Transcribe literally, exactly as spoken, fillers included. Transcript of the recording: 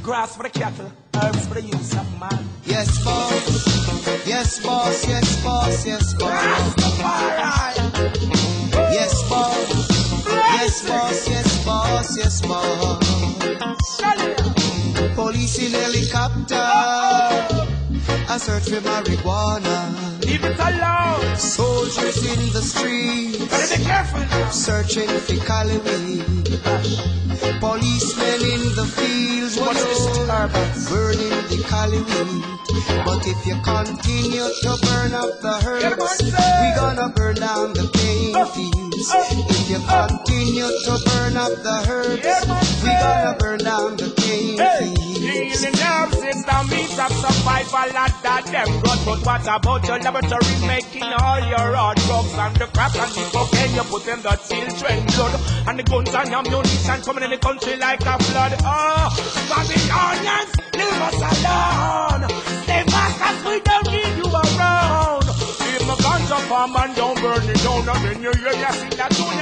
Grass for the cattle, herbs for the use of man. Yes, boss. Yes, boss. Yes, boss. Yes, boss. Yes, boss. Yes, boss. Yes, boss. Yes, boss. Police in helicopter. I search for marijuana. Leave it alone. Soldiers in the streets. Gotta be careful now. Searching for Cali weed. Policemen in the fields. What's disturbance? Burning the Cali weed. But if you continue to burn up the herbs, we gonna burn down the cane fields. If you continue to burn up the herbs, we gonna burn down the cane fields. The nerve system means of survival and that them good. But what about your laboratory making all your hard drugs and the crack and the cocaine you put in the children blood and the guns and ammunition coming in the country like a flood. Oh, Babylonians, leave us alone. Stay back as we don't need you around. Leave my guns up and don't burn it down. And then you hear you see that too.